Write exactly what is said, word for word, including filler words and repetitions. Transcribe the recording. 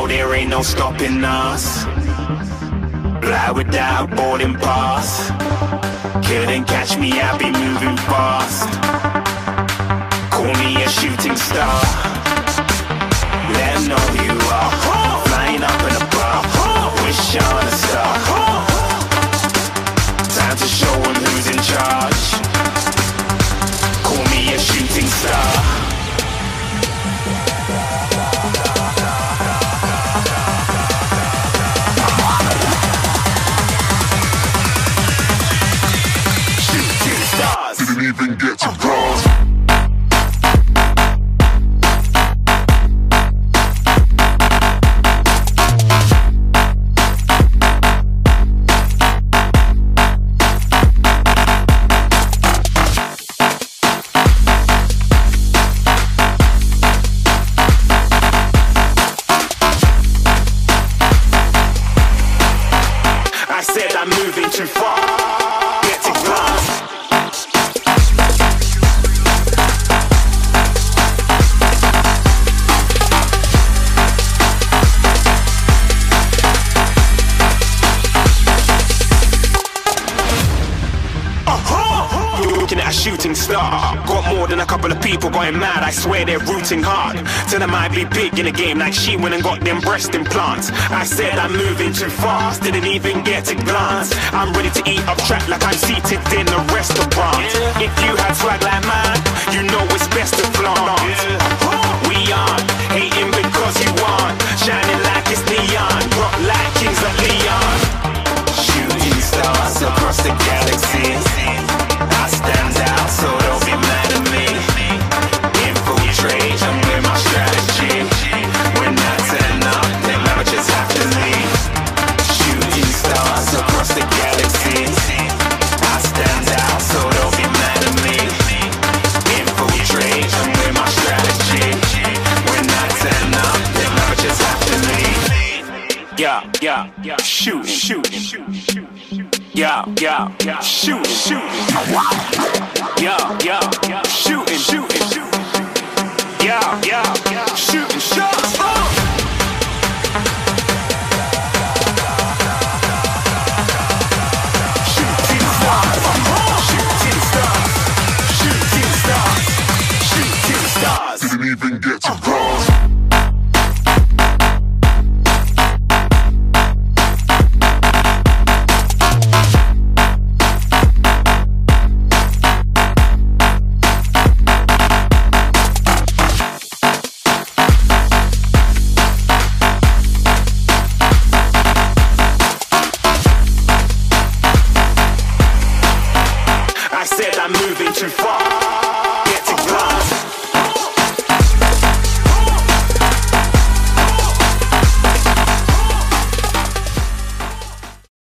know there ain't no stopping us. Fly without boarding pass. Couldn't catch me, I be moving fast. Call me a shooting star. Let 'em know who you are. Flying up in a bar. Wish on a star. Time to show 'em who's in charge. Call me a shooting star. Didn't even get to cross. I said I'm moving too far. Get to glass. Looking at a shooting star. Got more than a couple of people going mad. I swear they're rooting hard. Tell them I be big in the game like she went and got them breast implants. I said I'm moving too fast, didn't even get a glance. I'm ready to eat up track like I'm seated in a restaurant. If you had swag like mine, you know it's best to flaunt. We aren't hating because you aren't shining like it's neon. Rock like kings of Leon. Shooting stars across the galaxy. I stand out, so don't be mad at me. Infiltrate, I'm with my strategy. When I turn up, then I just have to leave. Shooting stars across the galaxy. I stand out, so don't be mad at me. Infiltrate, I'm with my strategy. When I turn up, then I just have to leave. Yeah, yeah, yeah, shoot, shoot, shoot, shoot. Yeah, yeah, yeah, shooting, shooting. Yeah, yeah, yeah, shooting, shooting, shooting. Yeah, yeah, yeah, shooting shots. Oh! Shooting stars, shooting stars, shooting stars, shooting stars. Didn't even get to cross. I said I'm moving too far. Get to glass.